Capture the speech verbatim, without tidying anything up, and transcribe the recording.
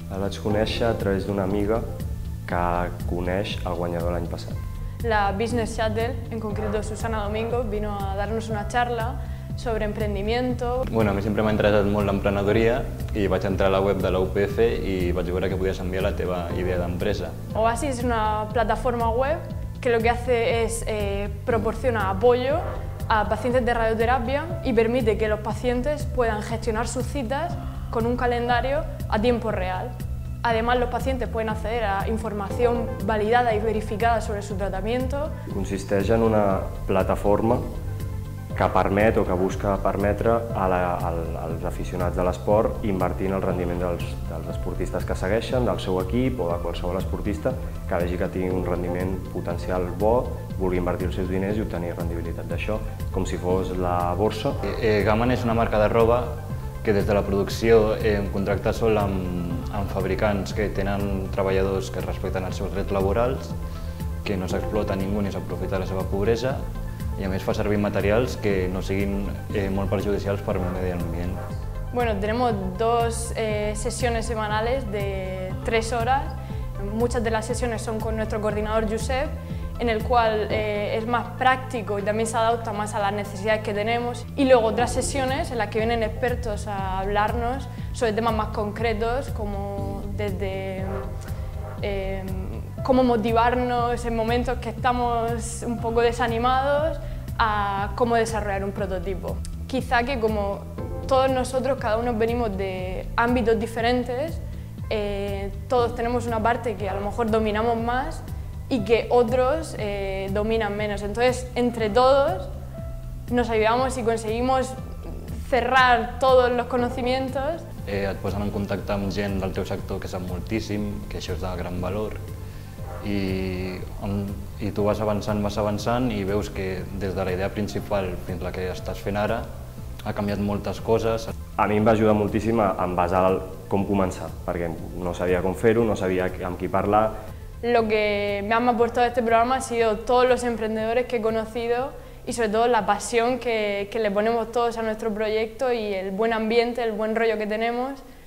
El vaig conèixer a través d'una amiga que coneix el guanyador l'any passat. La Business Shuttle, en concreto Susana Domingo, vino a darnos una charla sobre emprendimiento. Bueno, a mi sempre m'ha interessat molt l'emprenedoria i vaig entrar a la web de la U P F i vaig veure que podies enviar la teva idea d'empresa. Oasis es una plataforma web que lo que hace es eh, proporciona apoyo a pacientes de radioterapia y permite que los pacientes puedan gestionar sus citas con un calendario a tiempo real. Además, los pacientes pueden acceder a información validada y verificada sobre su tratamiento. Consisteix en una plataforma que permet o que busca permetre a la, al, als aficionats de l'esport invertir en el rendiment dels, dels esportistes que segueixen, del seu equip o de qualsevol esportista que vegi que tingui un rendiment potencial bo, vulgui invertir els seus diners i obtenir rendibilitat d'això, com si fos la borsa. Eh, Gaman és una marca de roba que des de la producció eh, contracta sol amb, amb fabricants que tenen treballadors que respecten els seus drets laborals, que no s'explota ningú ni s'aprofita de la seva pobresa, i a més fa servir materials que no siguin eh, molt perjudicials per al medi ambient. Bueno, tenemos dos eh, sesiones semanales de tres horas. Muchas de las sesiones son con nuestro coordinador Josep, en el cual eh, es más práctico y también se adapta más a las necesidades que tenemos. Y luego otras sesiones en las que vienen expertos a hablarnos sobre temas más concretos, como desde eh, cómo motivarnos en momentos que estamos un poco desanimados, a cómo desarrollar un prototipo. Quizá que como todos nosotros, cada uno venimos de ámbitos diferentes, eh, todos tenemos una parte que a lo mejor dominamos más y que otros eh, dominan menos. Entonces, entre todos nos ayudamos y conseguimos cerrar todos los conocimientos. Eh, et posen en contacte amb gent del teu sector que sap moltíssim, que això és de gran valor, i, i tu vas avançant, vas avançant i veus que des de la idea principal fins a la que estàs fent ara ha canviat moltes coses. A mi em va ajudar moltíssim a envasar el com començar, perquè no sabia com fer-ho, no sabia amb qui parlar. Lo que me ha aportado este programa ha sido todos los emprendedores que he conocido y sobre todo la pasión que, que le ponemos todos a nuestro proyecto y el buen ambiente, el buen rollo que tenemos.